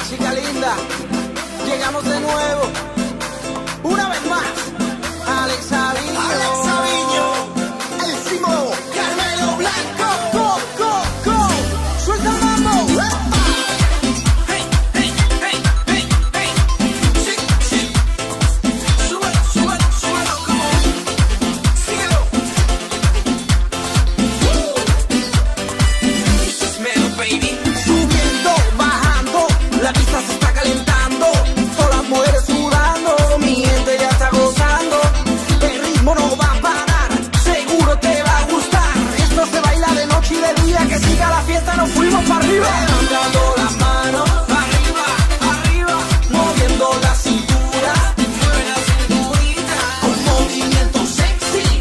chica linda, llegamos de nuevo, una vez más, Alex Sabiño, el Simo, Carmelo Blanco, go, suelta el mambo. La pista se está calentando, todas las mujeres sudando, mi gente ya está gozando, el ritmo no va a parar, seguro te va a gustar, esto se baila de noche y de día, que siga la fiesta, nos fuimos para arriba, levantando las manos, arriba, moviendo la cintura, mueve la cinturita, con movimiento sexy,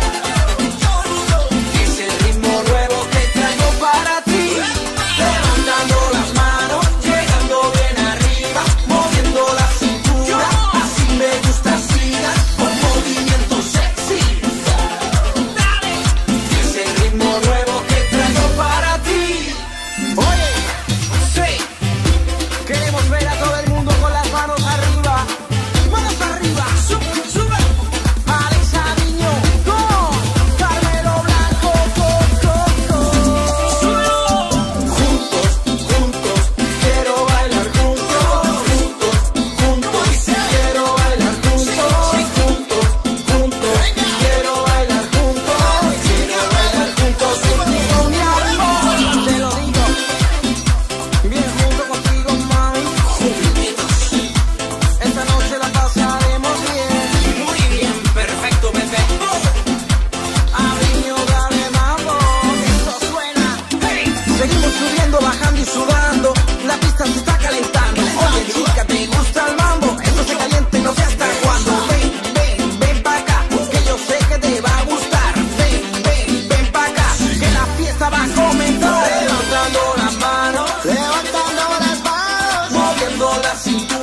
es el ritmo nuevo que traigo para ti, levantando las manos, bien arriba, moviendo la cintura, así me gusta, sigas con movimiento sexy. Dale, es el ritmo nuevo que traigo para ti. Oye, sí, queremos ver a todo el mundo con las manos arriba. Manos arriba, sube. Alex Sabiño, go. Carmelo Blanco, go. Juntos, quiero bailar juntos, quiero bailar juntos, quiero bailar juntos, contigo mi amor, te lo digo, bien junto contigo mami, esta noche la pasaremos bien, muy bien, perfecto, perfecto, Sabiño, dale mambo, que esto suena, hey. Seguimos subiendo, bajando y sudando, la pista se está calentando, oye chica, ¿te gusta el mambo? Esto se caliente, no sé hasta cuándo, ven pa' acá, que yo sé que te va a gustar, ven pa' acá, que la fiesta va a comenzar, levantando las manos, moviendo la cintura.